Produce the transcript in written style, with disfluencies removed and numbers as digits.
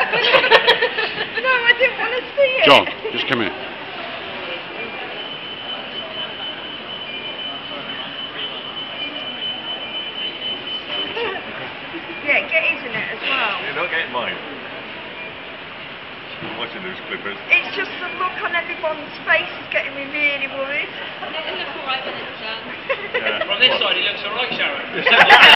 No, I didn't want to see it. John, just come here. Yeah, get his in it as well. You're not getting mine. I'm watching those clippers. It's just the look on everyone's face is getting me really worried. It'll look alright when it's done. Yeah. From this side, he looks alright, Sharon.